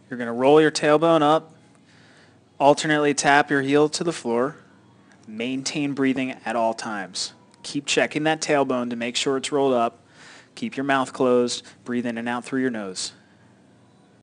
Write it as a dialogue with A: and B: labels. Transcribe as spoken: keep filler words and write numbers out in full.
A: You're going to roll your tailbone up, alternately tap your heel to the floor, maintain breathing at all times. Keep checking that tailbone to make sure it's rolled up. Keep your mouth closed, breathe in and out through your nose.